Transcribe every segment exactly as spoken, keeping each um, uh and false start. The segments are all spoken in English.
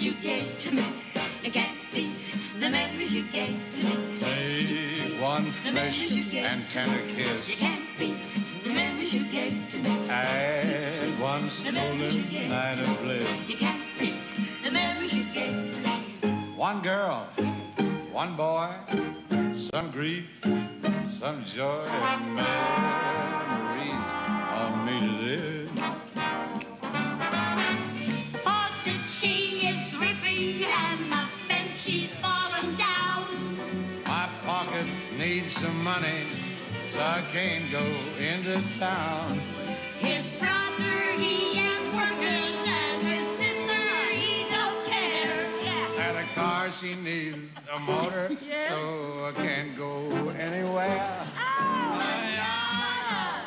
you gave to me. You can't beat the memories you gave to me. Take one fresh and tender You kiss. can't beat the memories you gave to me. Add one stolen night of bliss. You can't beat the memories you gave to me. One girl, one boy, some grief, some joy, and memories of me to live. Faucet, she is dripping and my bench she's fallen down. My pocket needs some money, so I can't go into town. His brother, he ain't working, and his sister, he don't care. Yeah. And a car, she needs a motor, Yes. so I can't go anywhere. Oh, manana,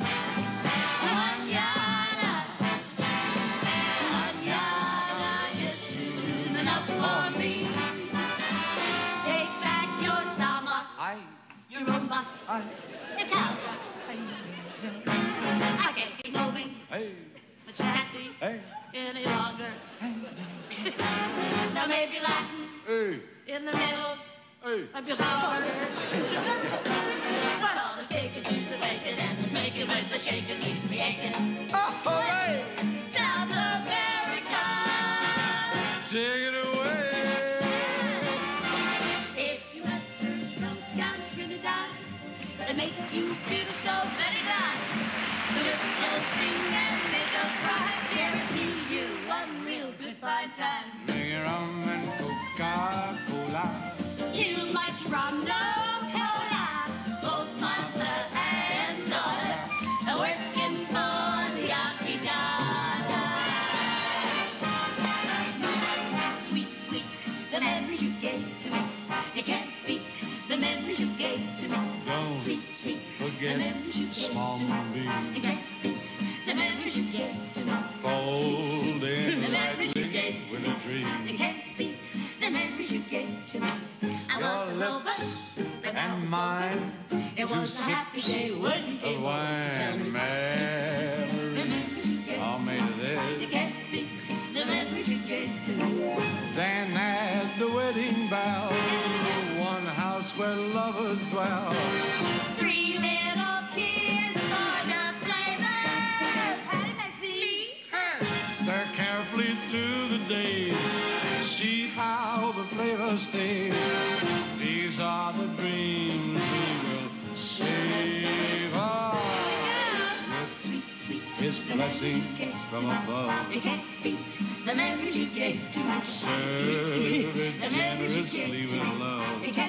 manana, manana is soon enough for me. Take back your summer, I, your rumba, I, your cowra. I can't keep moving hey, the chassis hey, any longer. There may be Latin hey, in the middle hey. of your story. But all the taking to the bacon and the making with the shaking leaves me aching. Oh, hey, South America. take it away. If you ever go down Trinidad, they make you feel so very nice. The lips will sing and make a cry. Guarantee you one real good fine time. Make it rum and Coca-Cola. Too much rum, no cola. Both mother and daughter are working for the Yankee-Dada. Sweet, sweet, the memories you gave to me. You can't beat the memories you gave to me. Don't Sweet, sweet, the forget memories you gave small to me. You moonbeam, can't beat the memories you gave to me. fold the in memories you lightly gave to with me. a You dream. can't beat the memories you gave to me. I Your was an over, lips but now and it's mine, over. It two was a happy day sips when you of came over to tell me wine, the memories memories you gave all made of You this. can't beat the memories you gave to me. Then at the wedding bow, one house where lovers dwell. Three little kids for the flavor. Patty Maxine, her. Stare carefully through the days, see how the flavor stays. These are the dreams we will savor. Sweet, sweet, His the memories you blessing gave from to me. above. You can't beat the memories you gave to me. Serve Sweet, sweet, it the memories you generously gave with to me. love. You